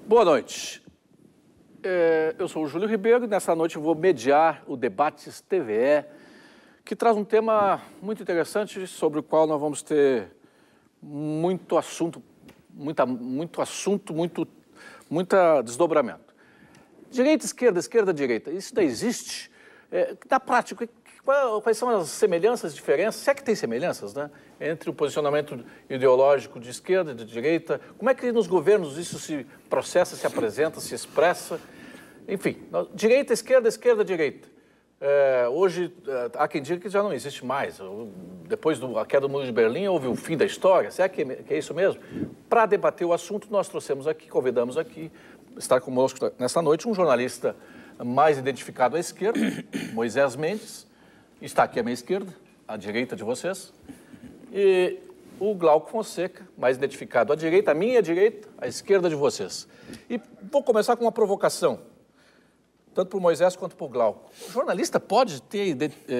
Boa noite. Eu sou o Júlio Ribeiro e nessa noite eu vou mediar o Debates TVE, que traz um tema muito interessante sobre o qual nós vamos ter muito desdobramento. Direita, esquerda, direita. Isso daí existe? Na prática, quais são as semelhanças, diferenças? Se é que tem semelhanças, né? Entre o posicionamento ideológico de esquerda e de direita. Como é que nos governos isso se processa, se apresenta, se expressa? Enfim, direita, esquerda, direita. Hoje, há quem diga que já não existe mais. Depois da queda do Muro de Berlim, houve o fim da história. Será que é isso mesmo? Para debater o assunto, nós trouxemos aqui, convidamos aqui, estar conosco nessa noite, um jornalista mais identificado à esquerda, Moisés Mendes, está aqui à minha esquerda, à direita de vocês, e o Glauco Fonseca, mais identificado à direita, à minha direita, à esquerda de vocês. E vou começar com uma provocação, tanto para o Moisés quanto para o Glauco. O jornalista pode ter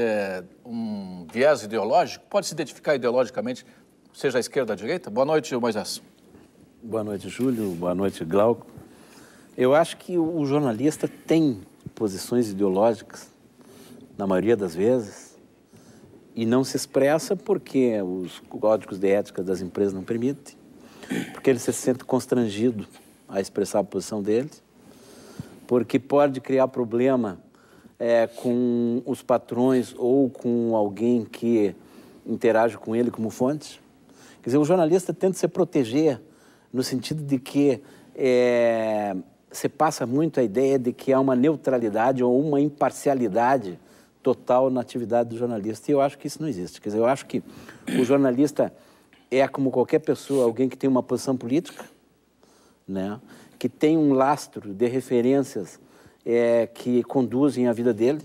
um viés ideológico, pode se identificar ideologicamente, seja à esquerda ou à direita? Boa noite, Moisés. Boa noite, Júlio. Boa noite, Glauco. Eu acho que o jornalista tem posições ideológicas, na maioria das vezes, e não se expressa porque os códigos de ética das empresas não permitem, porque ele se sente constrangido a expressar a posição dele, porque pode criar problema com os patrões ou com alguém que interage com ele como fonte. Quer dizer, o jornalista tenta se proteger no sentido de que se passa muito a ideia de que há uma neutralidade ou uma imparcialidade total na atividade do jornalista. E eu acho que isso não existe. Quer dizer, eu acho que o jornalista é, como qualquer pessoa, alguém que tem uma posição política, né? Que tem um lastro de referências que conduzem a vida dele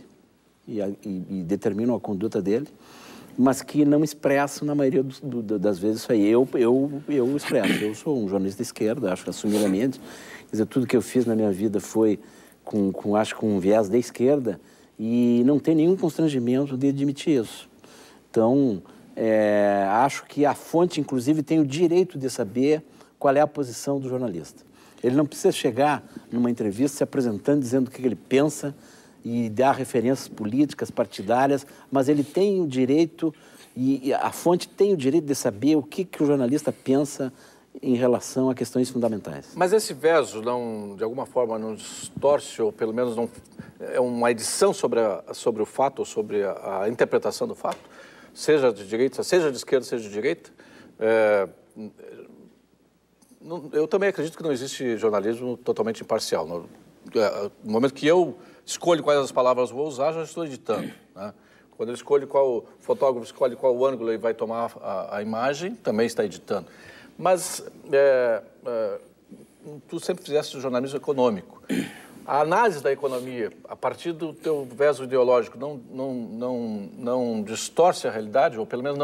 e determinam a conduta dele, mas que não expressam, na maioria das vezes, isso aí. Eu expresso. Eu sou um jornalista de esquerda, acho que assumidamente. Quer dizer, tudo que eu fiz na minha vida foi com um viés da esquerda e não tem nenhum constrangimento de admitir isso. Então, acho que a fonte, inclusive, tem o direito de saber qual é a posição do jornalista. Ele não precisa chegar numa entrevista se apresentando, dizendo o que ele pensa e dar referências políticas, partidárias, mas ele tem o direito, e a fonte tem o direito de saber o que o jornalista pensa em relação a questões fundamentais. Mas esse verso, não, de alguma forma, não distorce, ou pelo menos não é uma edição sobre o fato, ou sobre a interpretação do fato, seja de direita, seja de esquerda, seja de direita? Eu também acredito que não existe jornalismo totalmente imparcial. No momento que eu escolho quais as palavras vou usar, já estou editando, né? Quando eu escolho o fotógrafo escolhe qual ângulo ele vai tomar a imagem, também está editando. Mas tu sempre fizeste jornalismo econômico. A análise da economia, a partir do teu verso ideológico, não distorce a realidade, ou pelo menos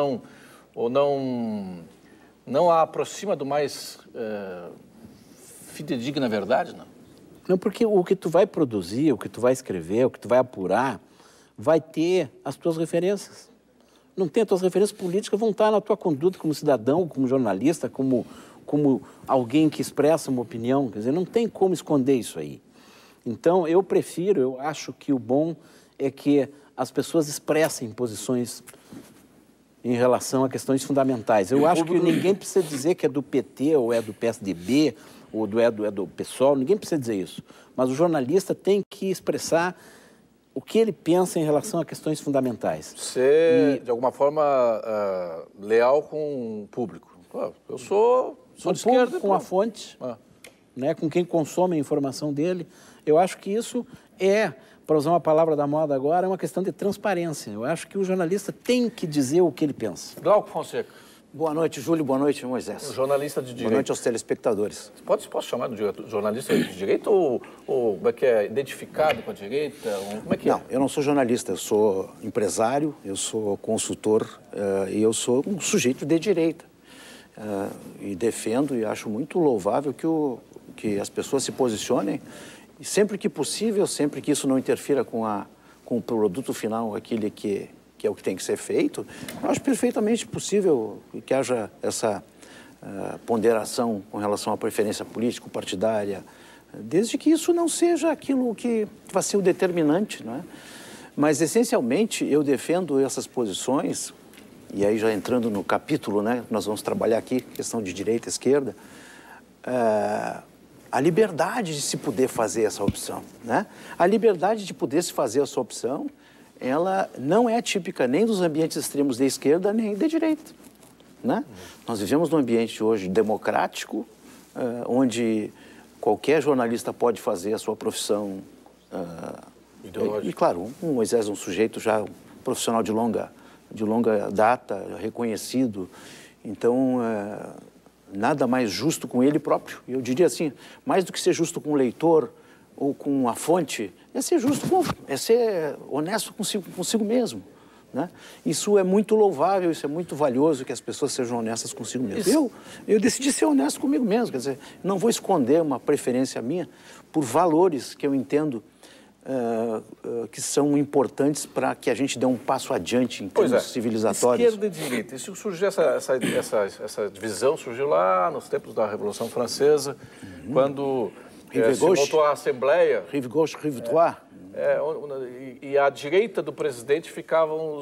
não a aproxima do mais fidedigna verdade, não? Não, porque o que tu vai produzir, o que tu vai escrever, o que tu vai apurar, vai ter as tuas referências. Não tem as tuas referências políticas, vão estar na tua conduta como cidadão, como jornalista, como alguém que expressa uma opinião. Quer dizer, não tem como esconder isso aí. Então, eu acho que o bom é que as pessoas expressem posições em relação a questões fundamentais. Eu acho que ninguém precisa dizer que é do PT ou é do PSDB ou é do PSOL, ninguém precisa dizer isso. Mas o jornalista tem que expressar o que ele pensa em relação a questões fundamentais. Ser, de alguma forma, leal com o público. Eu sou de esquerda. Com a fonte, né, com quem consome a informação dele. Eu acho que isso para usar uma palavra da moda agora, é uma questão de transparência. Eu acho que o jornalista tem que dizer o que ele pensa. Glauco Fonseca. Boa noite, Júlio. Boa noite, Moisés. Jornalista de direito. Boa noite aos telespectadores. Posso chamar de jornalista de direito ou como é que é? Identificado com a direita? Como é que Não, eu não sou jornalista. Eu sou empresário, eu sou consultor e eu sou um sujeito de direita. E defendo e acho muito louvável que as pessoas se posicionem e sempre que possível, sempre que isso não interfira com o produto final, aquele que é o que tem que ser feito, eu acho perfeitamente possível que haja essa ponderação com relação à preferência político-partidária, desde que isso não seja aquilo que vai ser o determinante, não é? Mas, essencialmente, eu defendo essas posições, e aí já entrando no capítulo, né, nós vamos trabalhar aqui, questão de direita e esquerda, a liberdade de se poder fazer essa opção, né? A liberdade de poder se fazer essa opção, ela não é típica nem dos ambientes extremos da esquerda, nem da direita, né? Nós vivemos num ambiente hoje democrático, onde qualquer jornalista pode fazer a sua profissão e, claro, um Moisés é um sujeito já profissional de longa data, reconhecido, então nada mais justo com ele próprio. Eu diria assim, mais do que ser justo com o leitor ou com a fonte, é ser justo é ser honesto consigo mesmo, né? Isso é muito louvável, isso é muito valioso, que as pessoas sejam honestas consigo mesmo. Eu decidi ser honesto comigo mesmo, quer dizer, não vou esconder uma preferência minha por valores que eu entendo que são importantes para que a gente dê um passo adiante em termos civilizatórios. Esquerda e direita. Isso surgiu, essa divisão surgiu lá nos tempos da Revolução Francesa, quando se montou a Assembleia. Rive gauche, rive droite. E à direita do presidente ficavam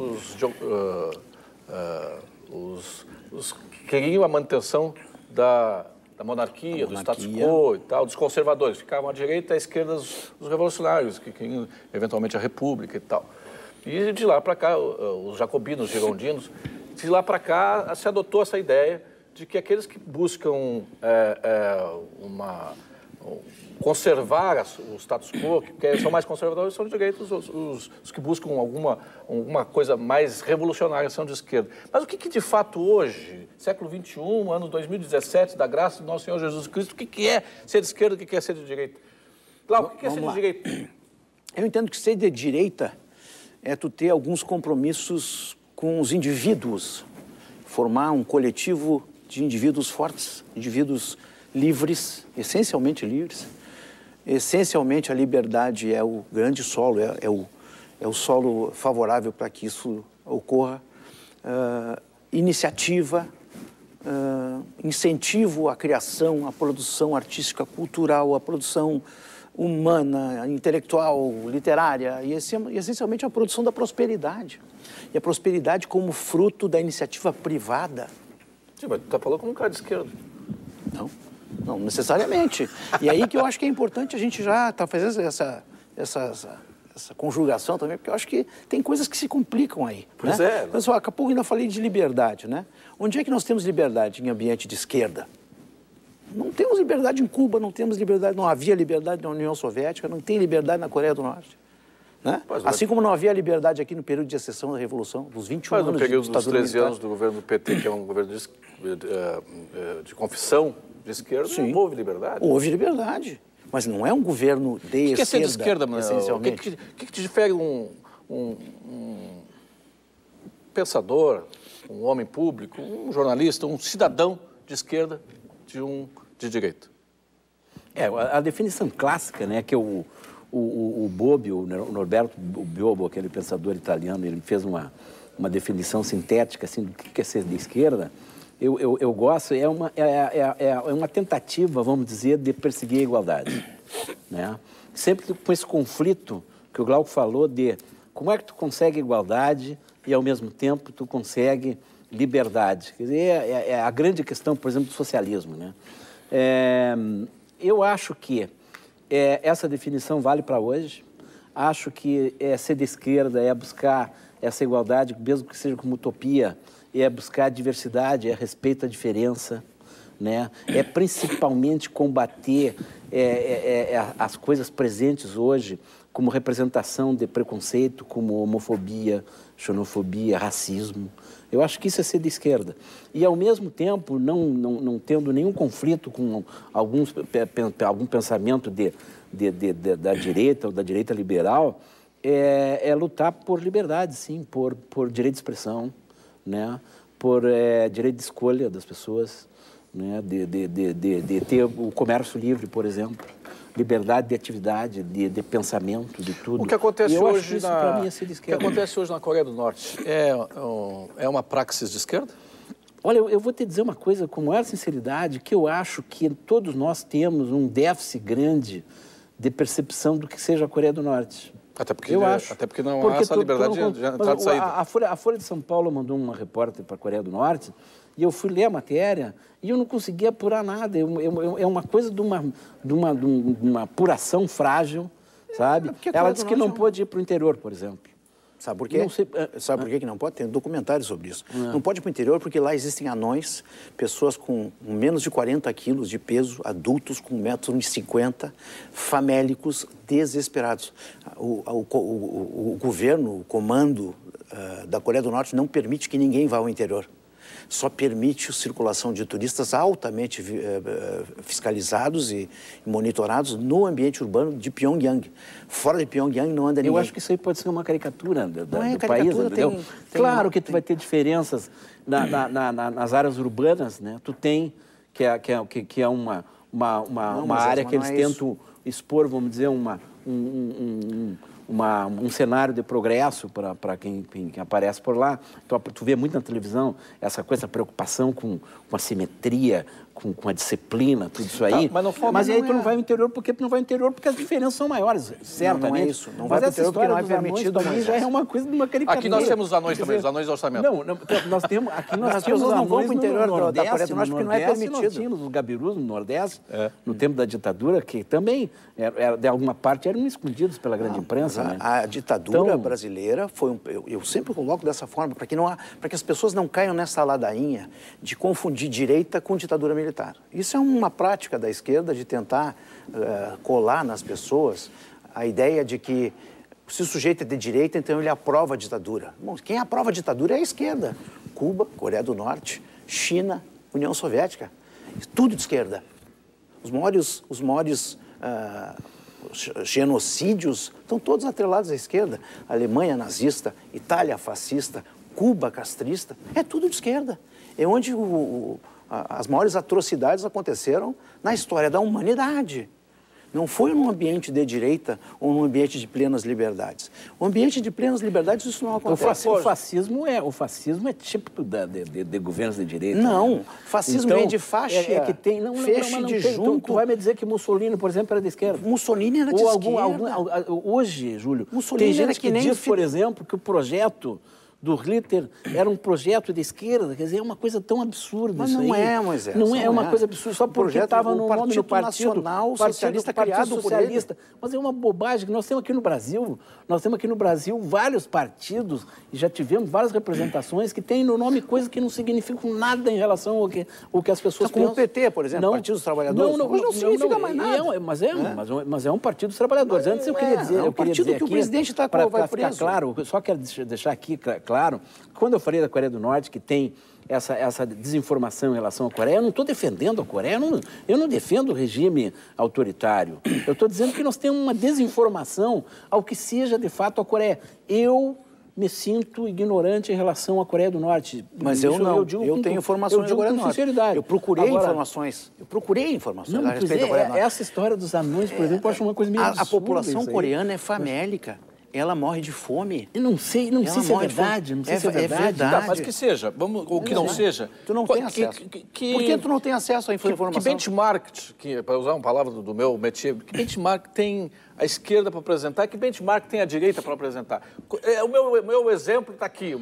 os que queriam a manutenção da monarquia, do status quo e tal, dos conservadores. Ficavam à direita e à esquerda os revolucionários, que queriam eventualmente a república e tal. E de lá para cá, os jacobinos, os girondinos, de lá para cá se adotou essa ideia de que aqueles que buscam conservar o status quo, que são mais conservadores, são de direita, os que buscam alguma coisa mais revolucionária são de esquerda. Mas o que de fato hoje, século XXI, ano 2017, da graça do nosso Senhor Jesus Cristo, o que é ser de esquerda e o que é ser de direita? Claro, o que é ser de direita? Eu entendo que ser de direita é tu ter alguns compromissos com os indivíduos, formar um coletivo de indivíduos fortes, indivíduos livres, essencialmente livres. Essencialmente, a liberdade é o grande solo, é o solo favorável para que isso ocorra. Iniciativa, incentivo à criação, à produção artística, cultural, à produção humana, intelectual, literária e essencialmente a produção da prosperidade. E a prosperidade como fruto da iniciativa privada. Sim, mas tu está falando como um cara de esquerda. Não necessariamente. E aí que eu acho que é importante a gente já estar fazendo essa conjugação também, porque eu acho que tem coisas que se complicam aí. Pois né? Mas, daqui a pouco ainda falei de liberdade, né? Onde é que nós temos liberdade em ambiente de esquerda? Não temos liberdade em Cuba, não temos liberdade, não havia liberdade na União Soviética, não tem liberdade na Coreia do Norte. Né? Assim como não havia liberdade aqui no período de exceção da Revolução, dos 21 anos no período dos 13 anos do governo do PT, que é um governo de confissão de esquerda, não houve liberdade. Houve liberdade, mas não é um governo de esquerda. O que é ser de esquerda, essencialmente? O que te difere um pensador, um homem público, um jornalista, um cidadão de esquerda de um de direita? A definição clássica, né, que o Bobbio, o Norberto Bobbio, aquele pensador italiano, ele fez uma definição sintética assim, do que é ser de esquerda. Eu gosto, é uma tentativa, vamos dizer, de perseguir a igualdade. Né? Sempre com esse conflito que o Glauco falou de como é que tu consegue igualdade e, ao mesmo tempo, tu consegue liberdade. Quer dizer, é a grande questão, por exemplo, do socialismo. Né? Eu acho que essa definição vale para hoje. Acho que ser de esquerda é buscar essa igualdade, mesmo que seja como utopia, é buscar a diversidade, é respeito à diferença, né? É principalmente combater as coisas presentes hoje como representação de preconceito, como homofobia, xenofobia, racismo. Eu acho que isso é ser de esquerda. E, ao mesmo tempo, não tendo nenhum conflito com algum pensamento da direita ou da direita liberal, é lutar por liberdade, sim, por direito de expressão, né? Por direito de escolha das pessoas, né? De ter o comércio livre, por exemplo, liberdade de atividade, de pensamento, de tudo. O que acontece hoje para mim é ser de esquerda. O que acontece hoje na Coreia do Norte é uma praxis de esquerda? Olha, eu vou te dizer uma coisa com maior sinceridade, que eu acho que todos nós temos um déficit grande de percepção do que seja a Coreia do Norte. Até porque, eu acho. Até porque não há essa liberdade de entrada e saída. A Folha de São Paulo mandou uma repórter para a Coreia do Norte e eu fui ler a matéria e eu não consegui apurar nada. É uma coisa de uma apuração frágil, sabe? Ela disse que não pôde ir para o interior, por exemplo. Sabe por quê? Não sei, Sabe por quê que não pode? Tem um documentário sobre isso. Não pode ir para o interior porque lá existem anões, pessoas com menos de 40 quilos de peso, adultos com 1,50 m, famélicos, desesperados. O governo, o comando da Coreia do Norte não permite que ninguém vá ao interior. Só permite a circulação de turistas altamente fiscalizados e monitorados no ambiente urbano de Pyongyang. Fora de Pyongyang não anda ninguém. Eu acho que isso aí pode ser uma caricatura do país, caricatura, entendeu? Claro que tu vai ter diferenças nas áreas urbanas, né? Tu tem, que é uma área que eles tentam expor, vamos dizer, um cenário de progresso para quem aparece por lá. Então, tu vê muito na televisão essa coisa, essa preocupação com a simetria, com a disciplina, tudo isso aí. Tá, mas aí tu não vai ao interior, porque tu não vai ao interior porque as diferenças são maiores, certamente. Não é isso. Não vai ao interior porque não é permitido. Também já é uma coisa de uma caricatura. Aqui nós temos os anões também, os anões de orçamento. Nós temos as pessoas não vão para o interior da Coreia do Norte porque não é permitido. Nós tínhamos os gabirus no Nordeste, no tempo da ditadura, que também, de alguma parte, eram escondidos pela grande imprensa. Né? A ditadura brasileira foi eu sempre coloco dessa forma, para que as pessoas não caiam nessa ladainha de confundir direita com ditadura militar. Isso é uma prática da esquerda de tentar colar nas pessoas a ideia de que se o sujeito é de direita, então ele aprova a ditadura. Bom, quem aprova a ditadura é a esquerda. Cuba, Coreia do Norte, China, União Soviética. Tudo de esquerda. Os maiores genocídios estão todos atrelados à esquerda. Alemanha nazista, Itália fascista, Cuba castrista, é tudo de esquerda. É onde as maiores atrocidades aconteceram na história da humanidade. Não foi num ambiente de direita ou num ambiente de plenas liberdades. O ambiente de plenas liberdades, isso não acontece. O fascismo é típico de governos de direita. Não, fascismo então, é de faixa, que tem, feixe de junto. Tu vai me dizer que Mussolini, por exemplo, era de esquerda. Mussolini era de esquerda. Hoje, Júlio, Mussolini tem gente que diz, por exemplo, que o projeto do Hitler era um projeto de esquerda, quer dizer, é uma coisa tão absurda. Mas isso não aí. É, Moisés. Não é uma coisa absurda, só porque estava no nome do Partido Nacional Socialista criado por ele. Mas é uma bobagem que nós temos aqui no Brasil. Nós temos aqui no Brasil vários partidos, e já tivemos várias representações que têm no nome coisas que não significam nada em relação ao que as pessoas pensam. Como o PT, por exemplo, Partido dos Trabalhadores, hoje não significa mais nada. Mas é um Partido dos Trabalhadores. Antes eu queria dizer... É um partido que o presidente vai preso. Ficar claro, só quero deixar aqui claro, quando eu falei da Coreia do Norte, que tem essa desinformação em relação à Coreia, eu não estou defendendo a Coreia, eu não defendo o regime autoritário. Eu estou dizendo que nós temos uma desinformação ao que seja de fato a Coreia. Eu me sinto ignorante em relação à Coreia do Norte. Mas eu não, eu tenho informações da Coreia do Norte. Eu procurei informações a respeito da Coreia do Norte. Essa história dos anões, por exemplo, eu acho uma coisa meio absurda. A população coreana é famélica. Ela morre de fome. Eu não sei se é verdade. Não sei se é verdade. Tá, mas que seja, ou que não seja. Tu não tem acesso. Por que tu não tem acesso à informação? Que benchmark, para usar uma palavra do meu métier, que benchmark tem a esquerda para apresentar, que benchmark tem a direita para apresentar? O meu exemplo está aqui,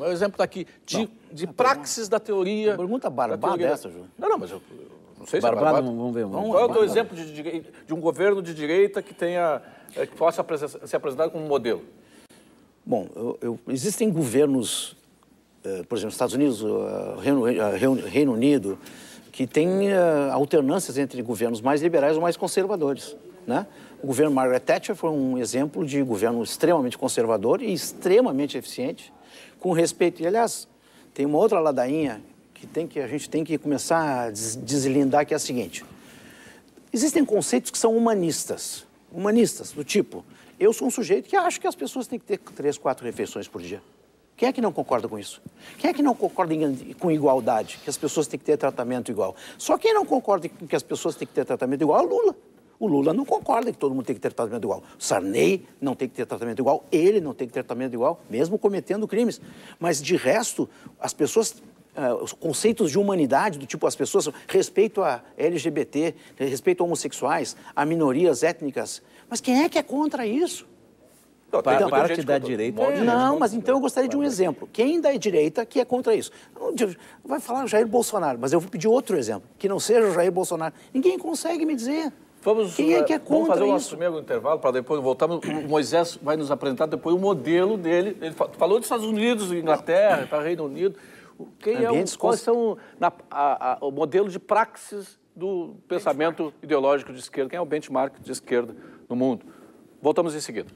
de praxis da teoria. Pergunta barbada essa, Ju. Não, mas eu não sei se é barbada. Vamos ver. Qual é o teu exemplo de um governo de direita que possa ser apresentado como modelo? Bom, existem governos, por exemplo, Estados Unidos, Reino Unido, que têm alternâncias entre governos mais liberais ou mais conservadores, né? O governo Margaret Thatcher foi um exemplo de governo extremamente conservador e extremamente eficiente, com respeito. E, aliás, tem uma outra ladainha que a gente tem que começar a deslindar, que é a seguinte. Existem conceitos que são humanistas, do tipo... Eu sou um sujeito que acho que as pessoas têm que ter 3, 4 refeições por dia. Quem é que não concorda com isso? Quem é que não concorda com igualdade, que as pessoas têm que ter tratamento igual? Só quem não concorda com que as pessoas têm que ter tratamento igual é o Lula. O Lula não concorda que todo mundo tem que ter tratamento igual. O Sarney não tem que ter tratamento igual. Ele não tem que ter tratamento igual, mesmo cometendo crimes. Mas, de resto, as pessoas os conceitos de humanidade, do tipo as pessoas, respeito a LGBT, respeito a homossexuais, a minorias étnicas. Mas quem é que é contra isso? Parte da direita... Não, mas então eu gostaria de um exemplo. Quem da direita que é contra isso? Vai falar Jair Bolsonaro, mas eu vou pedir outro exemplo, que não seja o Jair Bolsonaro. Ninguém consegue me dizer. Quem é que é contra vamos fazer o nosso isso? primeiro intervalo, para depois voltarmos. O Moisés vai nos apresentar depois o modelo dele. Ele falou dos Estados Unidos, Inglaterra, para Reino Unido. Quais são o modelo de praxis do pensamento ideológico de esquerda? Quem é o benchmark de esquerda no mundo? Voltamos em seguida.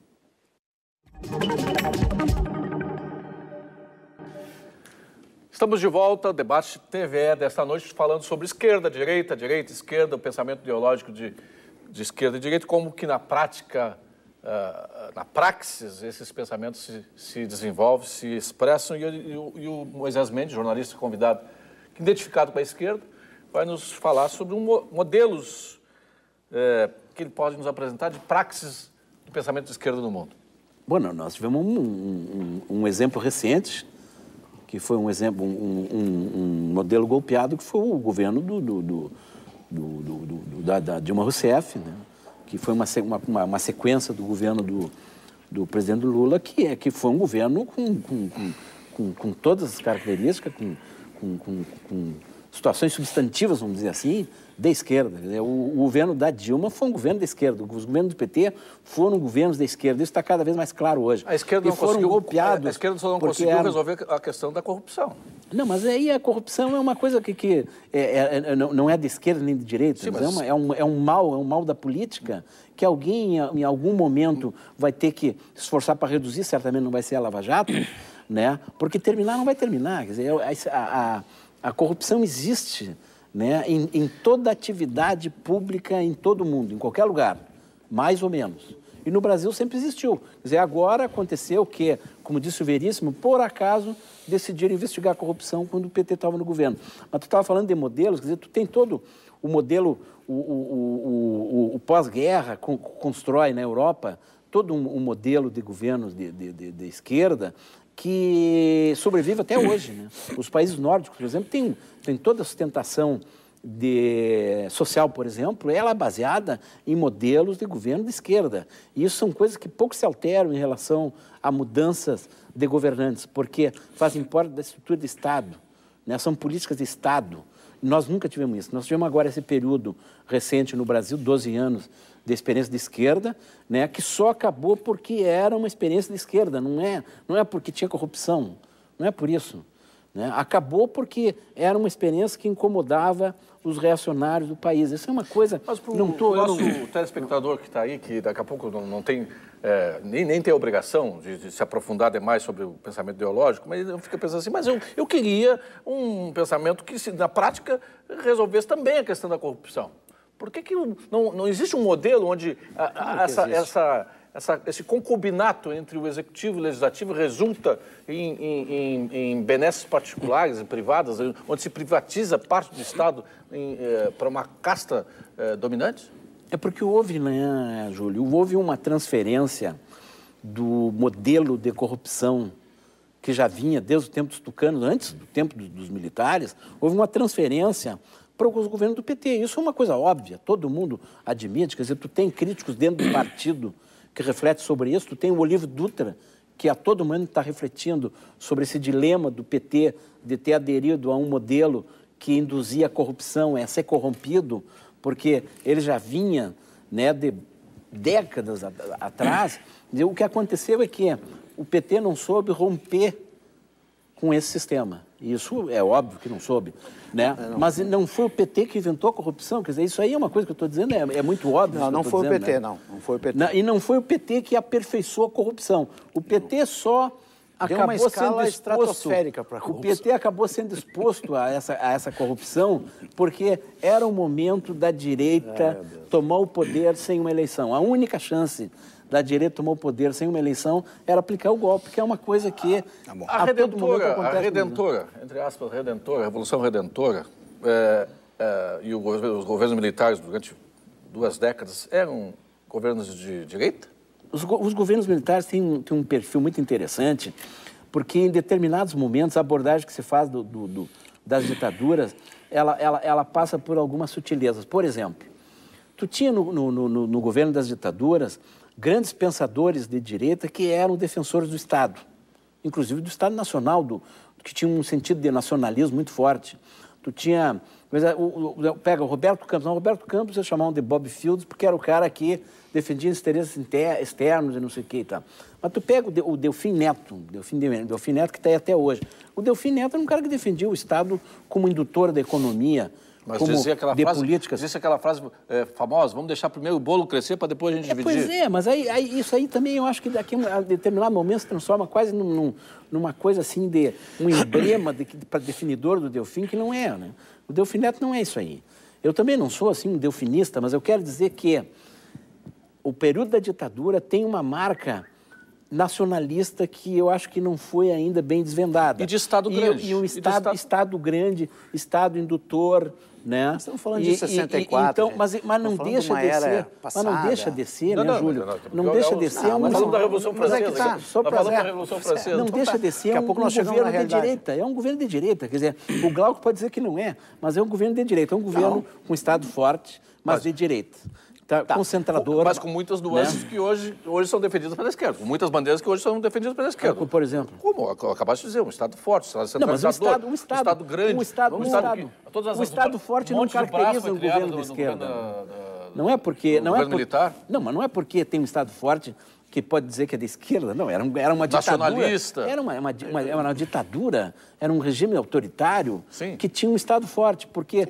Estamos de volta ao debate TVE desta noite, falando sobre esquerda, direita, esquerda, o pensamento ideológico de esquerda e direita, como que na prática, na praxis, esses pensamentos se desenvolvem, se expressam, e o Moisés Mendes, jornalista convidado, identificado com a esquerda, vai nos falar sobre modelos que ele pode nos apresentar de praxis do pensamento de esquerda no mundo. Bom, nós tivemos um exemplo recente, que foi um exemplo, um modelo golpeado, que foi o governo da Dilma Rousseff, né? Que foi uma sequência do governo do presidente Lula, que foi um governo com todas as características, com situações substantivas, vamos dizer assim, da esquerda. O governo da Dilma foi um governo da esquerda, os governos do PT foram governos da esquerda, isso está cada vez mais claro hoje. A esquerda golpeados. A esquerda só não conseguiu resolver a questão da corrupção. Não, mas aí a corrupção é uma coisa que não é de esquerda nem de direita. Sim, mas é um mal da política que alguém, em algum momento, vai ter que se esforçar para reduzir, certamente não vai ser a Lava Jato, né? Porque terminar não vai terminar. Quer dizer, a corrupção existe, né, em toda atividade pública, em todo mundo, em qualquer lugar, mais ou menos. E no Brasil sempre existiu. Quer dizer, agora aconteceu que, como disse o Veríssimo, por acaso decidiram investigar a corrupção quando o PT estava no governo. Mas tu estava falando de modelos, quer dizer, tu tem todo o modelo, o pós-guerra constrói na Europa todo um modelo de governos de esquerda que sobrevive até hoje, né? Os países nórdicos, por exemplo, têm toda a sustentação social, por exemplo, ela é baseada em modelos de governo de esquerda. E isso são coisas que pouco se alteram em relação a mudanças de governantes, porque fazem parte da estrutura de Estado, né? São políticas de Estado. Nós nunca tivemos isso. Nós tivemos agora esse período recente no Brasil, 12 anos de experiência de esquerda, né, que só acabou porque era uma experiência de esquerda, não é porque tinha corrupção, não é por isso. Né? Acabou porque era uma experiência que incomodava os reacionários do país. Isso é uma coisa... Mas para o nosso telespectador que está aí, que daqui a pouco não tem, nem tem a obrigação de se aprofundar demais sobre o pensamento ideológico, mas ele fica pensando assim, mas eu queria um pensamento que, na prática, resolvesse também a questão da corrupção. Por que não existe um modelo onde esse concubinato entre o executivo e o legislativo resulta em benesses particulares e privadas, onde se privatiza parte do Estado para uma casta dominante? É porque houve, né, Júlio, houve uma transferência do modelo de corrupção que já vinha desde o tempo dos tucanos, antes do tempo dos militares, houve uma transferência para os governos do PT. Isso é uma coisa óbvia, todo mundo admite, quer dizer, tu tem críticos dentro do partido que refletem sobre isso, tu tem o Olívio Dutra, que a todo momento está refletindo sobre esse dilema do PT de ter aderido a um modelo que induzia a corrupção, a ser corrompido, porque ele já vinha, né, de décadas atrás. O que aconteceu é que o PT não soube romper com esse sistema. Isso é óbvio que não soube, né? Mas não foi o PT que inventou a corrupção, quer dizer, isso aí é uma coisa que eu estou dizendo, é muito óbvio. Não foi o PT, né? Não foi o PT. E não foi o PT que aperfeiçoou a corrupção. O PT só acabou sendo estratosférica para a corrupção. O PT acabou sendo exposto a essa corrupção porque era o momento da direita tomar o poder sem uma eleição. A única chance da direita tomar o poder sem uma eleição era aplicar o golpe, que é uma coisa que a redentora, entre aspas, redentora, a Revolução Redentora e os governos militares durante 2 décadas eram governos de direita? Os governos militares têm um perfil muito interessante, porque em determinados momentos a abordagem que se faz das ditaduras, ela passa por algumas sutilezas. Por exemplo, tu tinha no governo das ditaduras grandes pensadores de direita que eram defensores do Estado, inclusive do Estado Nacional, que tinha um sentido de nacionalismo muito forte. Tu tinha... Pega o Roberto Campos. Não, o Roberto Campos eu chamava de Bob Fields porque era o cara que defendia interesses externos e não sei o que e tal. Mas tu pega o Delfim Neto, Delfim Neto que está aí até hoje. O Delfim Neto era um cara que defendia o Estado como indutor da economia, mas como dizia aquela de frase, políticas. dizia aquela frase famosa, vamos deixar primeiro o bolo crescer para depois a gente dividir. Pois é, mas isso aí também eu acho que daqui a determinado momento se transforma quase numa coisa assim de um emblema para definidor do Delfim, que não é, né? O Delfim Neto não é isso aí. Eu também não sou assim um delfinista, mas eu quero dizer que o período da ditadura tem uma marca nacionalista que eu acho que não foi ainda bem desvendada. E de Estado grande. E um Estado grande, Estado indutor, né? Estamos falando de 64. Então, mas não deixa de ser. Mas não deixa de ser, né, Júlio? Não deixa de ser. Nós falamos da Revolução Francesa. Só para falando da Revolução Francesa. Não deixa de ser um governo de direita. É um governo de direita. Quer dizer, o Glauco pode dizer que não é, mas é um governo de direita. É um governo com Estado forte, mas de direita. Concentrador. Mas com muitas nuances, né? Que hoje são defendidas pela esquerda. Com muitas bandeiras que hoje são defendidas pela esquerda. Por exemplo? Como acabaste de dizer, um Estado forte, um Estado centralizador, um Estado grande. Um Estado forte não caracteriza um governo de esquerda. Não é porque... militar? Não, mas não é porque tem um Estado forte que pode dizer que é de esquerda. Não, era uma ditadura. Nacionalista. Era uma ditadura, era um regime autoritário. Sim. Que tinha um Estado forte, porque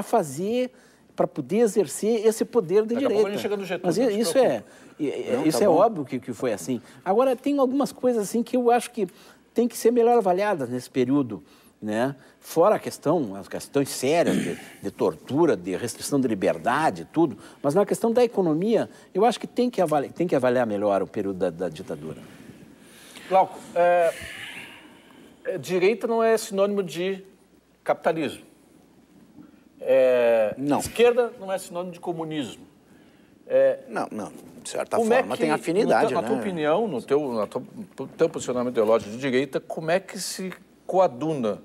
para poder exercer esse poder de direita. A gente chega no Getúlio, mas isso é óbvio que foi assim. Agora, tem algumas coisas assim que eu acho que tem que ser melhor avaliadas nesse período, né? Fora as questões sérias de tortura, de restrição de liberdade, tudo, mas na questão da economia, eu acho que tem que avaliar melhor o período da ditadura. Glauco, direita não é sinônimo de capitalismo. Não. Esquerda não é sinônimo de comunismo. Não. De certa forma tem afinidade, na tua opinião, no teu posicionamento ideológico de direita, como é que se coaduna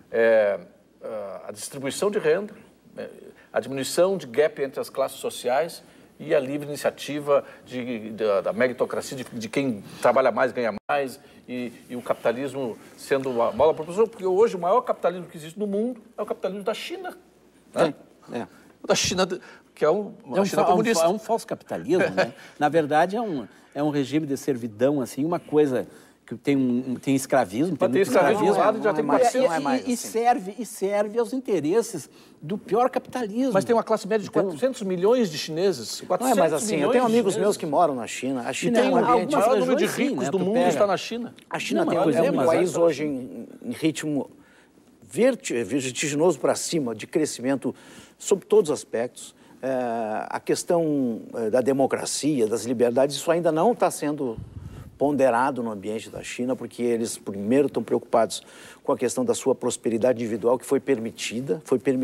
a distribuição de renda, a diminuição de gap entre as classes sociais e a livre iniciativa da meritocracia, de quem trabalha mais ganha mais, e o capitalismo sendo a mola propulsora? Porque hoje o maior capitalismo que existe no mundo é o capitalismo da China. Da China, que é uma China comunista. É um falso capitalismo, né? Na verdade, é um regime de servidão, assim, uma coisa que tem escravismo. Tem escravismo lado, já tem 400. E serve aos interesses do pior capitalismo. Mas tem uma classe média de 400 milhões de chineses. Não é mais assim. Eu tenho amigos meus que moram na China. A China é um ambiente... O maior número de ricos do mundo está na China. A China é um país hoje em ritmo vertiginoso para cima, de crescimento sob todos os aspectos. A questão da democracia, das liberdades, isso ainda não está sendo ponderado no ambiente da China, porque eles, primeiro, estão preocupados com a questão da sua prosperidade individual, que foi permitida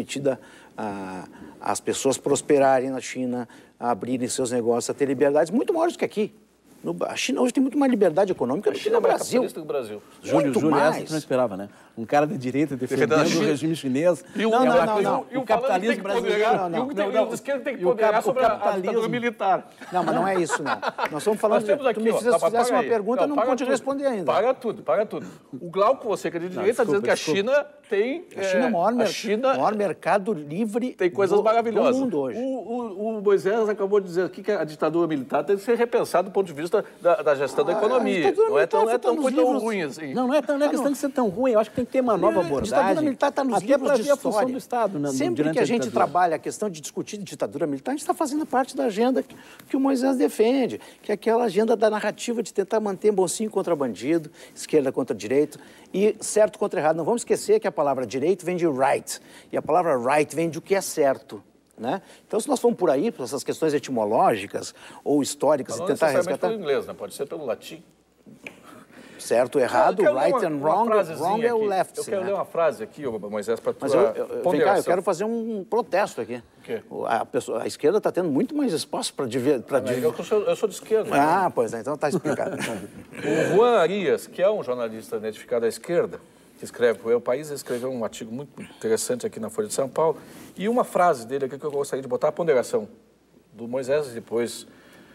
às pessoas prosperarem na China, a abrirem seus negócios, a ter liberdades muito maiores do que aqui. A China hoje tem muito mais liberdade econômica do que no Brasil. Do Brasil. Júlio, essa tu não esperava, né? Um cara de direita defendendo o regime chinês. E o capitalismo brasileiro. E o de esquerda tem que poderar sobre a ditadura militar. Não, mas não é isso, não. Nós estamos falando tu me fizesse uma pergunta, eu não pude responder ainda. Paga tudo. O Glauco, você que é de direita, está dizendo que a China tem... A China é o maior mercado livre tem coisas maravilhosas. Do mundo hoje. O Moisés acabou de dizer aqui que a ditadura militar tem que ser repensada do ponto de vista da gestão da economia. Não é tão ruim assim. Não é questão de ser tão ruim. Eu acho que tem que ter uma nova abordagem. A ditadura militar está nos livros de história. A função do Estado. Sempre que a gente trabalha a questão de discutir ditadura militar, a gente está fazendo parte da agenda que o Moisés defende, que é aquela agenda da narrativa de tentar manter mocinho contra bandido, esquerda contra direito e certo contra errado. Não vamos esquecer que a palavra direito vem de right, e a palavra right vem de o que é certo. Né? Então, se nós formos por aí, por essas questões etimológicas ou históricas, não e tentar resgatar... pelo inglês, né? Pode ser pelo latim. certo, errado, right and wrong, wrong é o left. Eu quero ler uma frase aqui, Moisés, para Mas vem cá, eu quero fazer um protesto aqui. A esquerda está tendo muito mais espaço para dividir. Eu sou de esquerda. Ah, pois é, então está explicado. O Juan Arias, que é um jornalista identificado à esquerda, que escreve para o País, escreveu um artigo muito interessante aqui na Folha de São Paulo, e uma frase dele aqui que eu gostaria de botar, a ponderação do Moisés e depois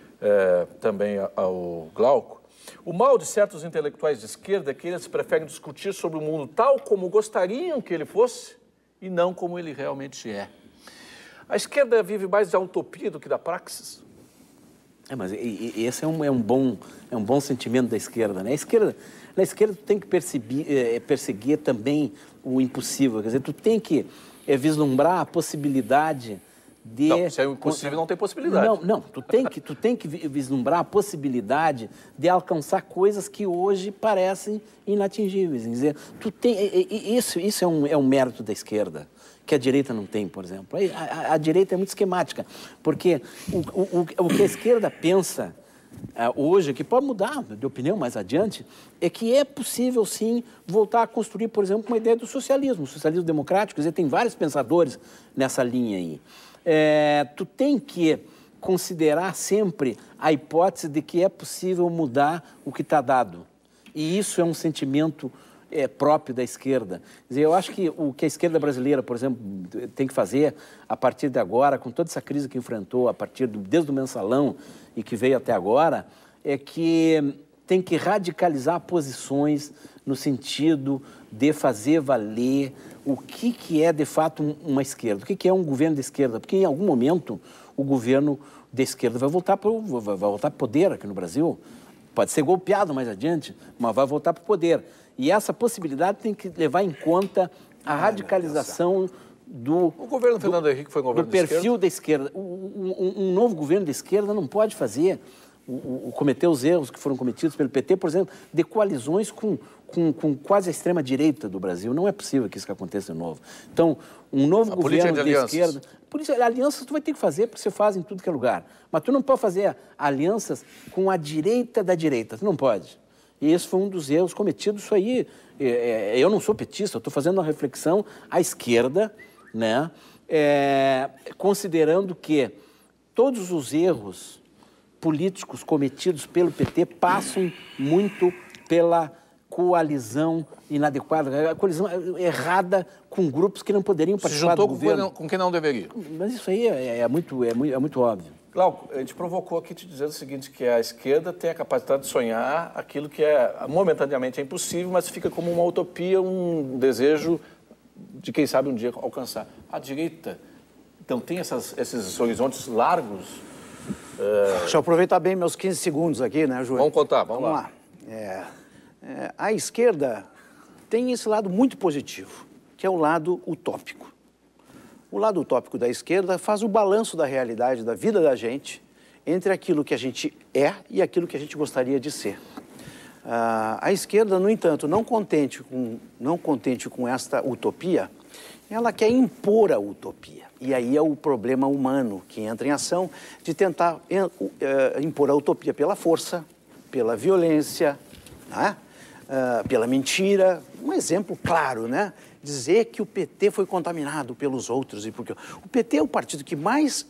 também ao Glauco. O mal de certos intelectuais de esquerda é que eles preferem discutir sobre o mundo tal como gostariam que ele fosse e não como ele realmente é. A esquerda vive mais da utopia do que da praxis? Mas esse é um bom sentimento da esquerda, né? Na esquerda tu tem que perseguir também o impossível, quer dizer, tu tem que vislumbrar a possibilidade de... Não, se é impossível, não tem possibilidade. Não, tu tem que vislumbrar a possibilidade de alcançar coisas que hoje parecem inatingíveis. Quer dizer, isso é um mérito da esquerda, que a direita não tem, por exemplo. A direita é muito esquemática, porque o que a esquerda pensa hoje, que pode mudar de opinião mais adiante, é que é possível, sim, voltar a construir, por exemplo, uma ideia do socialismo democrático. Quer dizer, tem vários pensadores nessa linha aí. Tu tem que considerar sempre a hipótese de que é possível mudar o que está dado. E isso é um sentimento próprio da esquerda. Quer dizer, eu acho que o que a esquerda brasileira, por exemplo, tem que fazer a partir de agora, com toda essa crise que enfrentou, desde o mensalão e que veio até agora, é que tem que radicalizar posições no sentido de fazer valer o que é, de fato, uma esquerda, o que é um governo de esquerda, porque em algum momento o governo de esquerda vai voltar para o poder aqui no Brasil, pode ser golpeado mais adiante, mas vai voltar para o poder. E essa possibilidade tem que levar em conta a radicalização do governo Fernando Henrique foi um governo do perfil da esquerda. Um novo governo de esquerda não pode cometer os erros que foram cometidos pelo PT, por exemplo, de coalizões com quase a extrema-direita do Brasil. Não é possível que isso aconteça de novo. Então, um novo governo de esquerda... Por isso, alianças tu vai ter que fazer, porque você faz em tudo que é lugar. Mas tu não pode fazer alianças com a direita da direita. Tu não pode. E esse foi um dos erros cometidos. Isso aí, eu não sou petista, eu estou fazendo uma reflexão à esquerda, né? Considerando que todos os erros políticos cometidos pelo PT passam muito pela coalizão inadequada, a coalizão errada com grupos que não poderiam participar do governo. Se juntou com quem não deveria. Mas isso aí é muito óbvio. Glauco, a gente provocou aqui te dizendo o seguinte, que a esquerda tem a capacidade de sonhar aquilo que momentaneamente é impossível, mas fica como uma utopia, um desejo de, quem sabe, um dia alcançar. A direita, então, tem esses horizontes largos? Deixa eu aproveitar bem meus 15 segundos aqui, né, João? Vamos contar, vamos lá. A esquerda tem esse lado muito positivo, que é o lado utópico. O lado utópico da esquerda faz o balanço da realidade, da vida da gente, entre aquilo que a gente é e aquilo que a gente gostaria de ser. A esquerda, no entanto, não contente com esta utopia, ela quer impor a utopia. E aí é o problema humano que entra em ação de tentar impor a utopia pela força, pela violência, né? Pela mentira. Um exemplo claro, né? Dizer que o PT foi contaminado pelos outros. Porque o PT é o partido que mais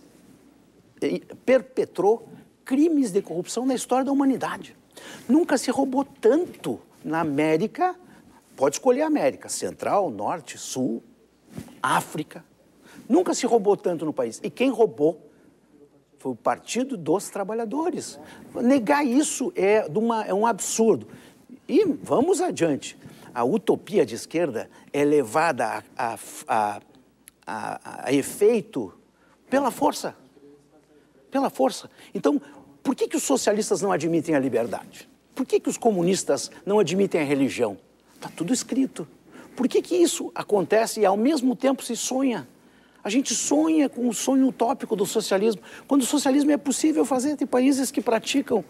perpetrou crimes de corrupção na história da humanidade. Nunca se roubou tanto na América, pode escolher a América, Central, Norte, Sul, África. Nunca se roubou tanto no país. E quem roubou foi o Partido dos Trabalhadores. Negar isso é um absurdo. E vamos adiante. A utopia de esquerda é levada a efeito pela força. Pela força. Então, por que os socialistas não admitem a liberdade? Por que os comunistas não admitem a religião? Está tudo escrito. Por que isso acontece e, ao mesmo tempo, se sonha? A gente sonha com o sonho utópico do socialismo, quando o socialismo é possível fazer. Tem países que praticam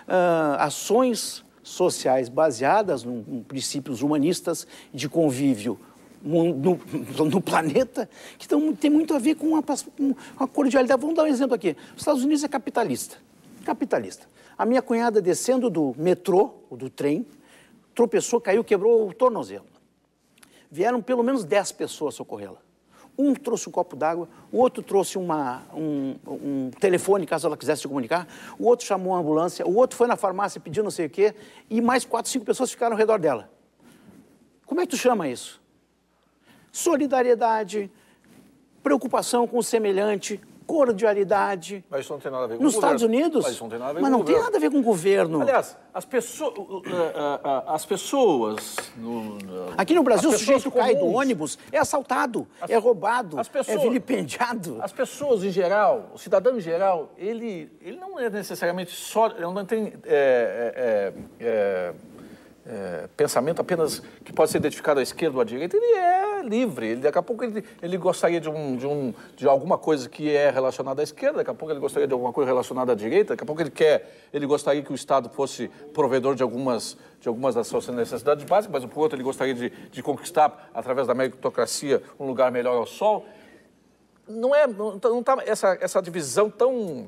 ações sociais baseadas em princípios humanistas de convívio no planeta, que tem muito a ver com a cordialidade. Vamos dar um exemplo aqui. Os Estados Unidos é capitalista. A minha cunhada descendo do metrô, ou do trem, tropeçou, caiu, quebrou o tornozelo. Vieram pelo menos 10 pessoas socorrê-la. Um trouxe um copo d'água, o outro trouxe um telefone, caso ela quisesse se comunicar, o outro chamou uma ambulância, o outro foi na farmácia pediu não sei o quê, e mais 4, 5 pessoas ficaram ao redor dela. Como é que tu chama isso? Solidariedade, preocupação com o semelhante, cordialidade. Mas isso não tem nada a ver com Nos o governo. Estados Unidos? Mas isso não tem nada a ver mas com o não tem governo. nada a ver com o governo. Aliás, as pessoas... Aqui no Brasil, o as pessoas sujeito cai do comuns, ônibus, é assaltado, é roubado, é vilipendiado. As pessoas em geral, o cidadão em geral, ele não é necessariamente só... Ele não tem pensamento apenas que pode ser identificado à esquerda ou à direita, ele é livre. Daqui a pouco ele gostaria de alguma coisa que é relacionada à esquerda, daqui a pouco ele gostaria de alguma coisa relacionada à direita, daqui a pouco ele gostaria que o Estado fosse provedor de algumas das suas necessidades básicas, mas por outro ele gostaria de conquistar, através da meritocracia, um lugar melhor ao sol. Não está essa divisão tão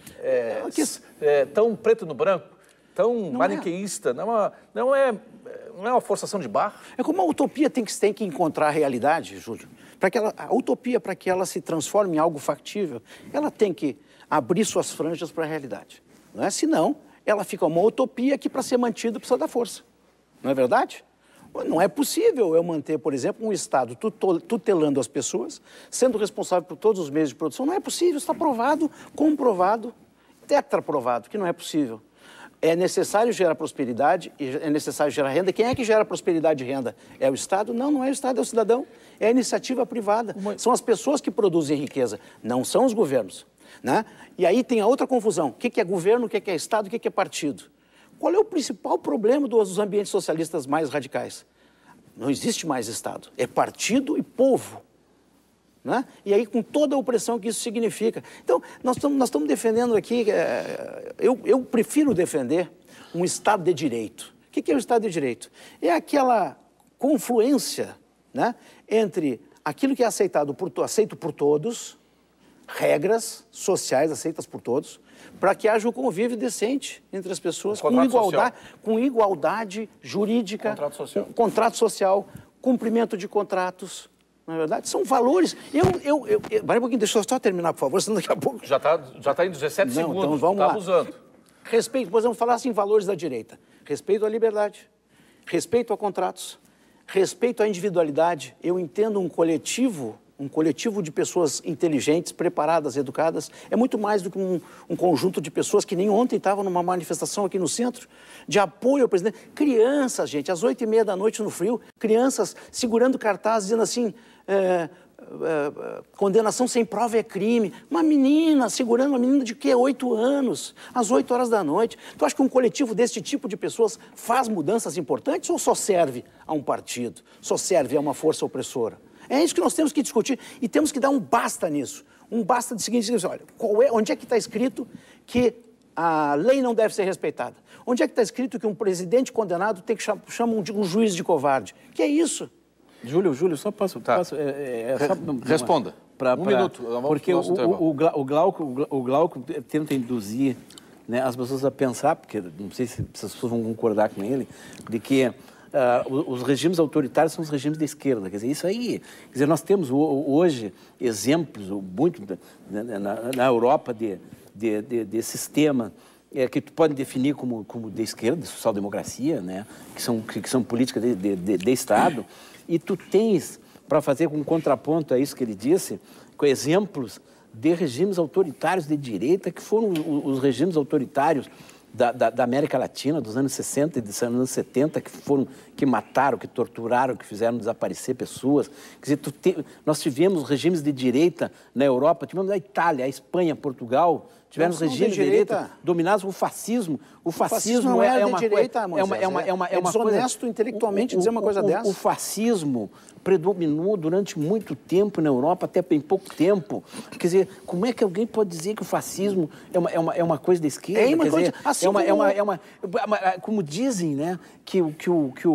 preto no branco, tão maniqueísta, não é uma forçação de barra. É como a utopia tem que encontrar a realidade, Júlio. A utopia, para que ela se transforme em algo factível, ela tem que abrir suas franjas para a realidade. Não é? Senão, ela fica uma utopia que, para ser mantida, precisa da força. Não é verdade? Não é possível eu manter, por exemplo, um Estado tutelando as pessoas, sendo responsável por todos os meios de produção. Não é possível, está provado, comprovado, tetraprovado, que não é possível. É necessário gerar prosperidade e é necessário gerar renda. Quem é que gera prosperidade e renda? É o Estado? Não, não é o Estado, é o cidadão. É a iniciativa privada. São as pessoas que produzem riqueza, não são os governos. Né? E aí tem a outra confusão. O que é governo, o que é Estado, o que é partido? Qual é o principal problema dos ambientes socialistas mais radicais? Não existe mais Estado. É partido e povo. Né? E aí, com toda a opressão que isso significa. Então, nós estamos defendendo aqui, eu prefiro defender um Estado de Direito. O que é o Estado de Direito? É aquela confluência, né, entre aquilo que é aceito por todos, regras sociais aceitas por todos, para que haja um convívio decente entre as pessoas, com igualdade jurídica, contrato social, cumprimento de contratos. Não é verdade? São valores. Vai um pouquinho, deixa eu só terminar, por favor, senão daqui a pouco... Já tá em 17 segundos, então vamos lá. Abusando. Respeito, depois vamos falar assim, valores da direita. Respeito à liberdade, respeito a contratos, respeito à individualidade. Eu entendo um coletivo de pessoas inteligentes, preparadas, educadas. É muito mais do que um conjunto de pessoas que nem ontem estavam numa manifestação aqui no centro, de apoio ao presidente. Crianças, gente, às 8h30 da noite no frio, crianças segurando cartazes dizendo assim, condenação sem prova é crime. Uma menina segurando, uma menina de quê? 8 anos, às 8 horas da noite. Tu acha que um coletivo desse tipo de pessoas faz mudanças importantes ou só serve a um partido? Só serve a uma força opressora? É isso que nós temos que discutir e temos que dar um basta nisso. Um basta de seguinte, olha, onde é que está escrito que a lei não deve ser respeitada? Onde é que está escrito que um presidente condenado tem que chamar um juiz de covarde? Que é isso? Júlio, só posso... Responda. Um minuto. Porque o Glauco tenta induzir, né, as pessoas a pensar, porque não sei se as pessoas vão concordar com ele, de que os regimes autoritários são os regimes da esquerda. Quer dizer, isso aí... Quer dizer, nós temos hoje exemplos muito na Europa de sistema que tu pode definir como de esquerda, de social-democracia, né? que são políticas de Estado, e tu tens, para fazer um contraponto a isso que ele disse, com exemplos de regimes autoritários de direita, que foram os regimes autoritários da América Latina, dos anos 60 e dos anos 70, que mataram, que torturaram, que fizeram desaparecer pessoas. Quer dizer, nós tivemos regimes de direita na Europa, tivemos a Itália, a Espanha, Portugal, tivemos regimes de direita dominados pelo fascismo. O fascismo não é uma direita, é desonesto coisa, intelectualmente dizer uma coisa dessa. O fascismo predominou durante muito tempo na Europa, até bem pouco tempo. Quer dizer, como é que alguém pode dizer que o fascismo é uma coisa da esquerda? Como dizem, né, que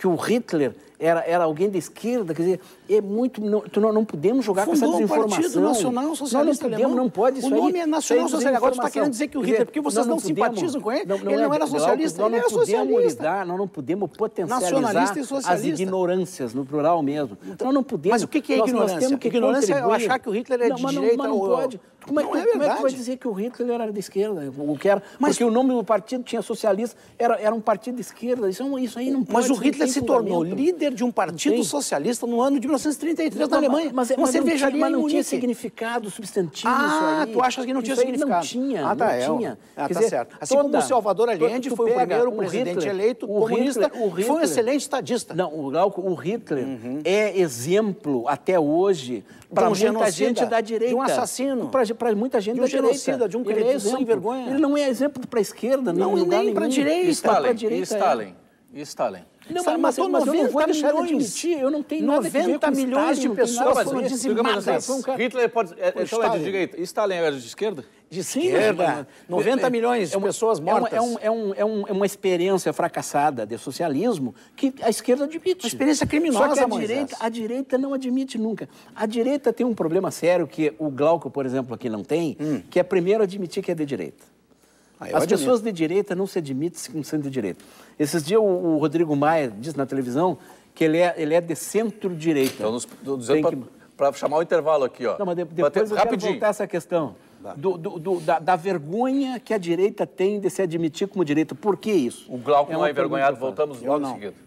que o Hitler era alguém da esquerda, quer dizer, não podemos jogar com essa desinformação. Fundou um partido nacional socialista alemão. Não pode isso aí. O nome é nacional socialista. Agora você está querendo dizer que o Hitler, porque vocês não simpatizam com ele, ele não era socialista, ele era socialista. Nós não podemos potencializar as ignorâncias, no plural mesmo. Nós não podemos. Mas o que é ignorância? Ignorância é eu achar que o Hitler é de direita ou... Não pode. Como é que tu vai dizer que o Hitler era de esquerda? Porque o nome do partido tinha socialista, era um partido de esquerda. Isso aí não pode. Mas o Hitler se tornou líder de um partido socialista no ano de 1933 na Alemanha. Mas não tinha significado substantivo isso aí. Tu achas que não tinha significado? Não tinha. Tá certo. Assim como o Salvador Allende foi o primeiro presidente eleito comunista, foi um excelente estadista. Não, o Hitler é exemplo até hoje para muita gente da direita. De um assassino. Para muita gente da direita. Genocida, de um criminoso sem vergonha. Ele não é exemplo para a esquerda, nem para a direita. E Stalin? Não, mas eu não vou deixar de admitir, eu não tenho nada a ver com 90 milhões de pessoas foram dizimadas. Hitler então é de direita. E Stalin era de esquerda? De esquerda. 90 milhões de pessoas mortas. É uma experiência fracassada de socialismo que a esquerda admite. Uma experiência criminosa, só que a direita não admite nunca. A direita tem um problema sério que o Glauco, por exemplo, aqui não tem, que é primeiro admitir que é de direita. As pessoas de direita não se admitem como sendo de direita. Esses dias o Rodrigo Maia disse na televisão que ele é de centro-direita. Então, estou dizendo para chamar o intervalo aqui, ó. Não, mas depois eu quero voltar a essa questão da vergonha que a direita tem de se admitir como direita. Por que isso? O Glauco não é envergonhado. Voltamos logo em seguida.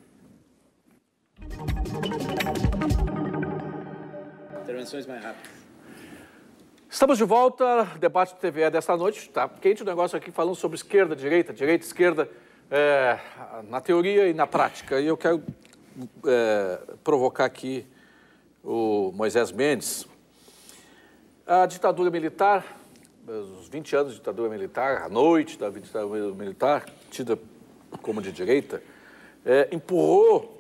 Intervenções mais rápidas. Estamos de volta, debate do TVE desta noite, está quente o negócio aqui falando sobre esquerda, direita, esquerda, na teoria e na prática. E eu quero provocar aqui o Moisés Mendes. A ditadura militar, os 20 anos de ditadura militar, a noite da ditadura militar, tida como de direita, empurrou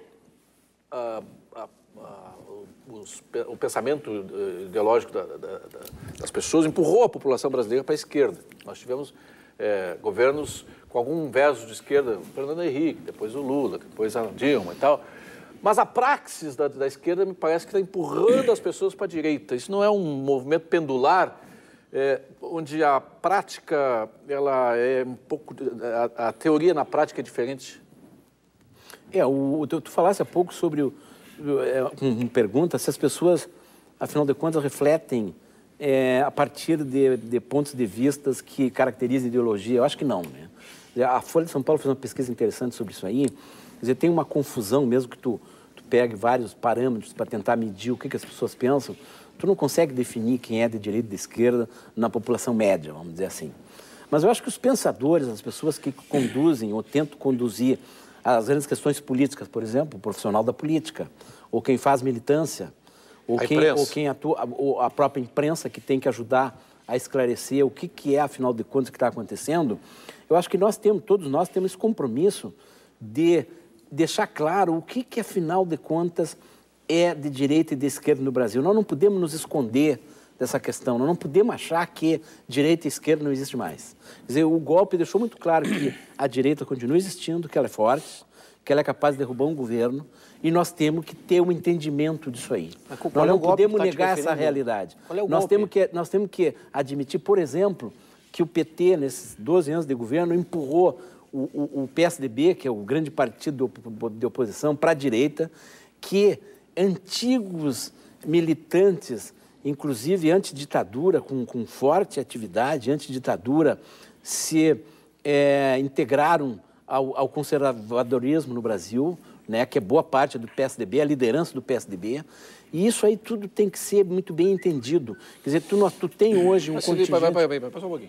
o pensamento ideológico das pessoas, empurrou a população brasileira para a esquerda. Nós tivemos governos com algum verso de esquerda, o Fernando Henrique, depois o Lula, depois a Dilma e tal. Mas a praxis da esquerda me parece que está empurrando as pessoas para a direita. Isso não é um movimento pendular, onde a prática, ela é um pouco... A teoria na prática é diferente? Tu falasse há pouco sobre uma pergunta se as pessoas, afinal de contas, refletem a partir de pontos de vista que caracterizam a ideologia. Eu acho que não, né? A Folha de São Paulo fez uma pesquisa interessante sobre isso aí. Quer dizer, tem uma confusão, mesmo que tu pegue vários parâmetros para tentar medir o que as pessoas pensam, tu não consegue definir quem é de direita e de esquerda na população média, vamos dizer assim. Mas eu acho que os pensadores, as pessoas que conduzem ou tentam conduzir as grandes questões políticas, por exemplo, o profissional da política, ou quem faz militância, ou quem atua, ou a própria imprensa que tem que ajudar a esclarecer o que é, afinal de contas, o que está acontecendo, eu acho que todos nós temos esse compromisso de deixar claro o que afinal de contas, é de direita e de esquerda no Brasil. Nós não podemos nos esconder dessa questão, nós não podemos achar que direita e esquerda não existe mais. Quer dizer, o golpe deixou muito claro que a direita continua existindo, que ela é forte, que ela é capaz de derrubar um governo, e nós temos que ter um entendimento disso aí. Nós não podemos negar essa realidade. Qual é o golpe? Nós temos que admitir, por exemplo, que o PT, nesses 12 anos de governo, empurrou o PSDB, que é o grande partido de oposição, para a direita, que antigos militantes, inclusive antiditadura, com forte atividade antiditadura, se integraram ao conservadorismo no Brasil, né, que é boa parte do PSDB, a liderança do PSDB, e isso aí tudo tem que ser muito bem entendido. Quer dizer, tu tem hoje um contingente... Passa um pouquinho.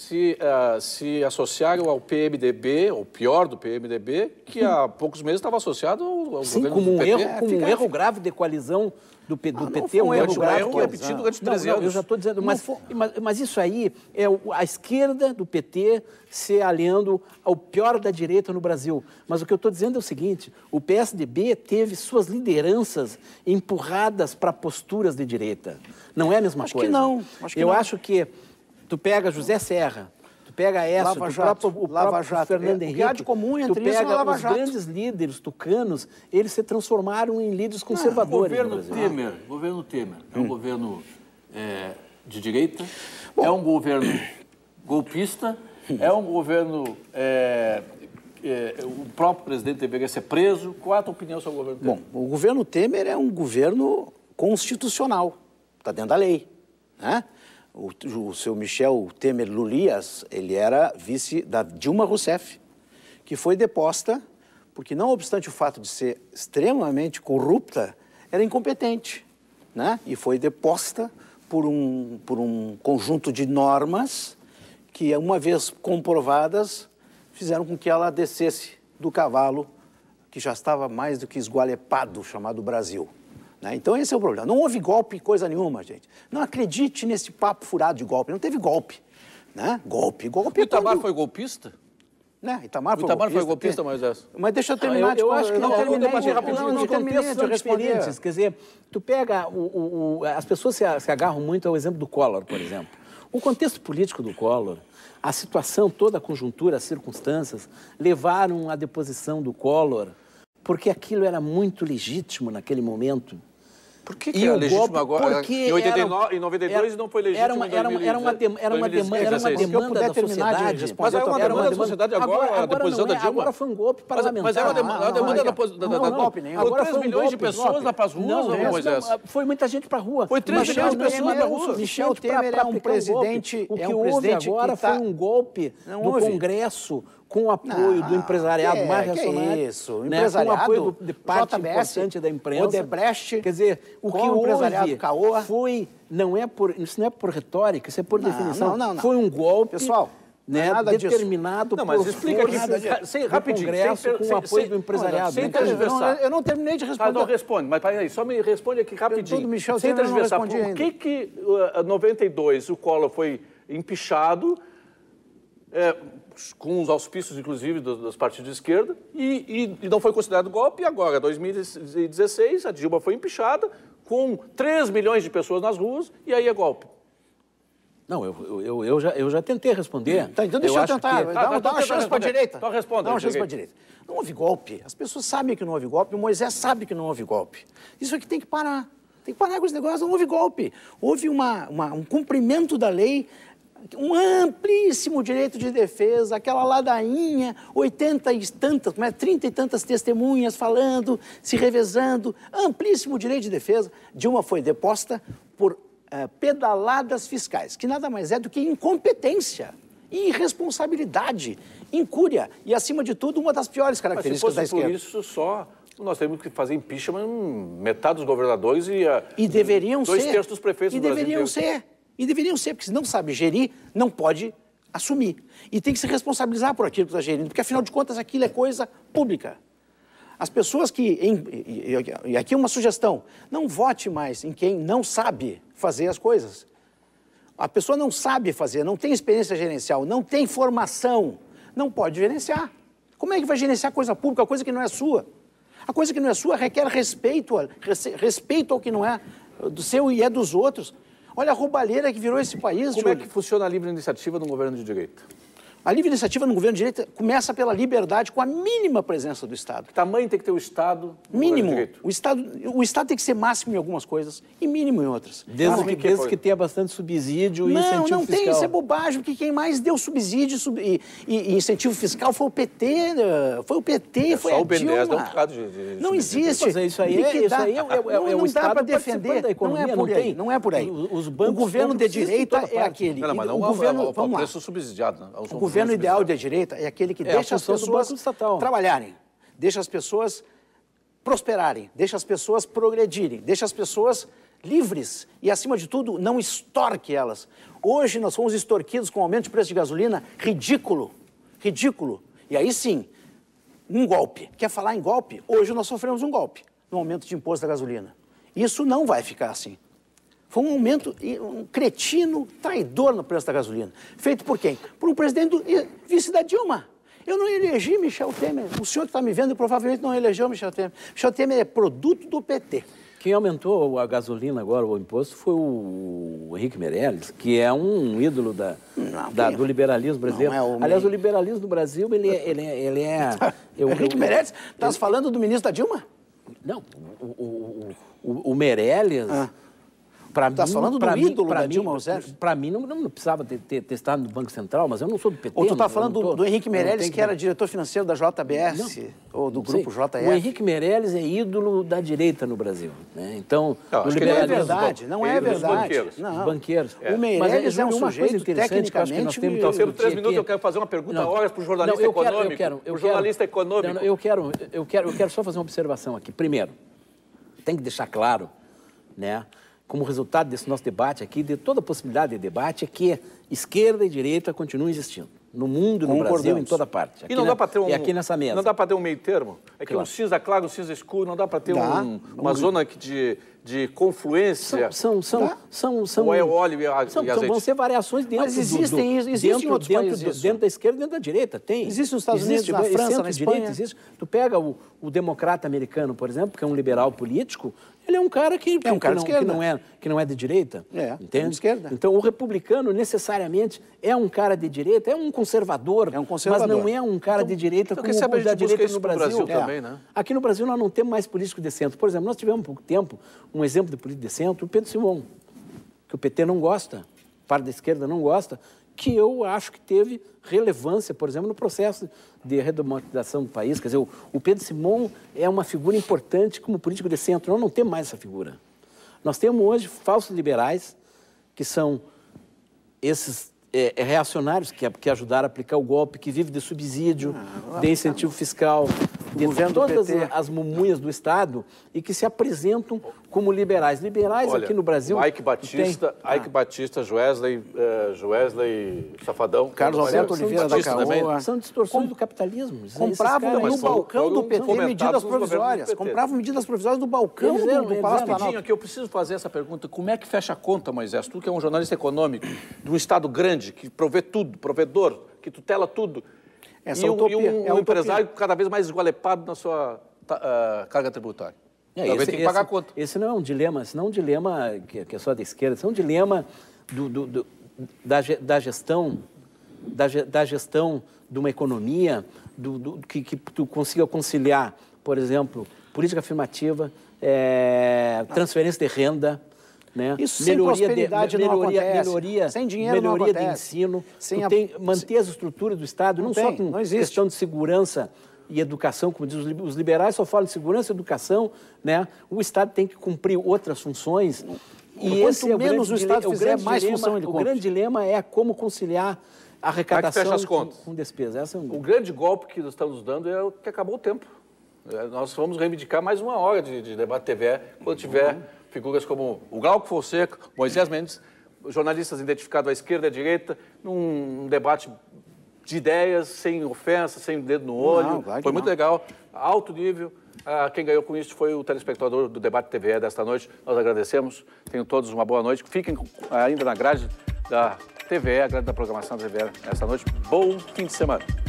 Se associaram ao PMDB, ou pior do PMDB, que há poucos meses estava associado ao governo do PT. Um erro grave de coalizão do PT, um erro grave que é repetido durante 13 anos. Eu já estou dizendo, mas isso aí é a esquerda do PT se aliando ao pior da direita no Brasil. Mas o que eu estou dizendo é o seguinte, o PSDB teve suas lideranças empurradas para posturas de direita. Não é a mesma coisa. Acho que não. Eu acho que tu pega José Serra, tu Tu pega essa, o próprio Fernando Henrique, o que há de comum entre tu pega isso é Lava os Jato. grandes líderes tucanos, eles se transformaram em líderes conservadores. O governo Temer é um governo de direita, é um governo golpista, é um governo... o próprio presidente deveria ser preso. Qual a tua opinião sobre o governo Temer? Bom, o governo Temer é um governo constitucional, está dentro da lei, né? O seu Michel Temer Lulias, ele era vice da Dilma Rousseff, que foi deposta porque, não obstante o fato de ser extremamente corrupta, era incompetente, né? E foi deposta por um conjunto de normas que, uma vez comprovadas, fizeram com que ela descesse do cavalo que já estava mais do que esgualepado, chamado Brasil. Né? Então, esse é o problema. Não houve golpe, coisa nenhuma, gente. Não acredite nesse papo furado de golpe. Não teve golpe. Né? Golpe. O Itamar foi golpista? Né? Itamar foi golpista, Moisés. Mas deixa eu terminar. Eu acho que não terminei rapidinho. Os contextos são diferentes. Quer dizer, tu pega... as pessoas se agarram muito ao exemplo do Collor, por exemplo. O contexto político do Collor, a situação, toda a conjuntura, as circunstâncias, levaram à deposição do Collor, porque aquilo era muito legítimo naquele momento. Por que era legítimo agora? Em 89, em 92 não foi legítimo. Era uma demanda da sociedade. Mas era uma demanda da sociedade agora, a deposição da Dilma. Agora foi um golpe parlamentar. Mas era uma demanda da golpe. Agora 3 milhões de pessoas para as ruas, Moisés. Foi muita gente para a rua. Foi 3 milhões de pessoas para a rua. Michel Temer é um presidente. O que houve agora foi um golpe do Congresso, com o apoio do empresariado mais reacionário. Isso, o empresariado, com o apoio de parte importante da imprensa. Odebrecht, quer dizer, o que houve foi, isso não é por retórica, isso é por definição. Não. Foi um golpe, pessoal, né, determinado por força rapidinho, Congresso, com o apoio do empresariado. Sem tergiversar. Eu não terminei de responder. Não responde, mas peraí, só me responde aqui rapidinho. Sem tergiversar, por que em 92 o Collor foi empichado, com os auspícios, inclusive, dos partidos de esquerda, e não foi considerado golpe, e agora, em 2016, a Dilma foi empichada, com 3 milhões de pessoas nas ruas, e aí é golpe. Não, eu já tentei responder. Tá, então deixa eu tentar. Dá uma chance para a direita. Então responda. Dá uma chance para a direita. Não houve golpe. As pessoas sabem que não houve golpe. O Moisés sabe que não houve golpe. Isso aqui tem que parar. Tem que parar com esse negócio. Não houve golpe. Houve um cumprimento da lei, um amplíssimo direito de defesa, aquela ladainha, 80 e tantas, 30 e tantas testemunhas falando, se revezando, amplíssimo direito de defesa. Dilma foi deposta por pedaladas fiscais, que nada mais é do que incompetência, irresponsabilidade, incúria e, acima de tudo, uma das piores características da esquerda. Por isso só nós temos que fazer impeachment metade dos governadores e deveriam dois ser. Terços dos prefeitos do Brasil. E deveriam ser, porque se não sabe gerir, não pode assumir. E tem que se responsabilizar por aquilo que está gerindo, porque, afinal de contas, aquilo é coisa pública. As pessoas que... E aqui uma sugestão. Não vote mais em quem não sabe fazer as coisas. A pessoa não sabe fazer, não tem experiência gerencial, não tem formação, não pode gerenciar. Como é que vai gerenciar coisa pública, coisa que não é sua? A coisa que não é sua requer respeito ao que não é do seu e é dos outros. Olha a roubalheira que virou esse país, Como é que funciona a livre iniciativa no governo de direita? A livre iniciativa no governo de direita começa pela liberdade, com a mínima presença do Estado. Que tamanho tem que ter o Estado no mínimo. governo de direita? O Estado tem que ser máximo em algumas coisas e mínimo em outras. Desde que tenha bastante subsídio e incentivo fiscal. Não tem, isso é bobagem, porque quem mais deu subsídio e incentivo fiscal foi o PT, foi a Só o BNDES Dilma. dá um bocado de Não existe. Mas isso aí é o Estado para defender. Não é por aí. O governo de direita é aquele. Não, o governo, vamos lá. Preço subsidiado. O governo ideal da direita é aquele que deixa as pessoas trabalharem, deixa as pessoas prosperarem, deixa as pessoas progredirem, deixa as pessoas livres e, acima de tudo, não extorque elas. Hoje nós fomos extorquidos com o aumento de preço de gasolina ridículo, ridículo. E aí sim, um golpe. Quer falar em golpe? Hoje nós sofremos um golpe no aumento de imposto da gasolina. Isso não vai ficar assim. Foi um aumento, um cretino traidor no preço da gasolina. Feito por quem? Por um presidente vice da Dilma. Eu não elegi Michel Temer. O senhor que está me vendo provavelmente não elegeu Michel Temer. Michel Temer é produto do PT. Quem aumentou a gasolina agora, o imposto, foi o Henrique Meirelles, que é um ídolo da do liberalismo brasileiro. Aliás, o liberalismo do Brasil, ele é... O Henrique Meirelles, estás falando do ministro da Dilma? Não, o Meirelles... Estás falando do ídolo da Dilma Rousseff? Para mim, não precisava ter estado no Banco Central, mas eu não sou do PT. Ou tu está falando do Henrique Meirelles, que era diretor financeiro da JBS, ou do grupo JF? O Henrique Meirelles é ídolo da direita no Brasil. Né? Então, não é verdade, não é verdade. Os banqueiros. O Meirelles é um sujeito tecnicamente... Nós temos 3 minutos, eu quero fazer uma pergunta horas para o jornalista econômico. O jornalista econômico. Eu quero só fazer uma observação aqui. Primeiro, tem que deixar claro, né, como resultado desse nosso debate aqui, de toda a possibilidade de debate, é que esquerda e direita continuam existindo. No mundo, no Brasil, em toda parte. Aqui, e não dá para ter aqui nessa mesa. Não dá para ter um meio termo? É que um cinza claro, um cinza escuro, não dá para ter uma zona de confluência? Ou é óleo e azeite? Vão ser variações dentro existem outros países. Dentro da esquerda e dentro da direita, tem. Existe nos Estados Unidos, na França, na Espanha. Tu pega o democrata americano, por exemplo, que é um liberal político, ele é um cara que não é de direita. Entende? De esquerda. Então, o republicano, necessariamente, é um cara de direita, é um conservador, mas não é um cara de direita como o da direita no Brasil. Também, né? Aqui no Brasil, nós não temos mais político de centro. Por exemplo, nós tivemos há pouco tempo um exemplo de político de centro, o Pedro Simão, que o PT não gosta, parte da esquerda não gosta, que eu acho que teve relevância, por exemplo, no processo de redemocratização do país. Quer dizer, o Pedro Simão é uma figura importante como político de centro. Nós não temos mais essa figura. Nós temos hoje falsos liberais, que são esses reacionários que ajudaram a aplicar o golpe, que vivem de subsídio, de incentivo fiscal, de todas as mumunhas do Estado e que se apresentam como liberais. Liberais. Olha, aqui no Brasil... Ike Batista, Joesley Safadão... Carlos Alberto Oliveira da Caoa... São distorções do capitalismo. Compravam no balcão do PT medidas provisórias. Compravam medidas provisórias do balcão do Palácio Planalto. Eu preciso fazer essa pergunta. Como é que fecha a conta, Moisés? Tu que é um jornalista econômico, de um Estado grande, que provê tudo, provedor, que tutela tudo, um empresário cada vez mais esgualepado na sua carga tributária. Talvez tem que pagar a conta. Esse não é um dilema, que é só da esquerda, esse é um dilema da gestão de uma economia, que tu consiga conciliar, por exemplo, política afirmativa, transferência de renda, né? Isso sem prosperidade não acontece. Sem dinheiro não acontece. De ensino. Manter as estruturas do Estado, não só com questão de segurança e educação, como dizem os liberais, só falam de segurança e educação, né? O Estado tem que cumprir outras funções. E esse menos o Estado fizer, mais função ele cumpre. O grande dilema é como conciliar a arrecadação com despesa. O grande golpe que nós estamos dando é o que acabou o tempo. Nós vamos reivindicar mais uma hora de debate TV quando tiver figuras como o Glauco Fonseca, Moisés Mendes, jornalistas identificados à esquerda e à direita, num debate de ideias, sem ofensa, sem dedo no olho. Claro foi muito legal, alto nível. Quem ganhou com isso foi o telespectador do Debate TVE desta noite. Nós agradecemos. Tenham todos uma boa noite. Fiquem ainda na grade da TVE, a grade da programação da TVE esta noite. Bom fim de semana.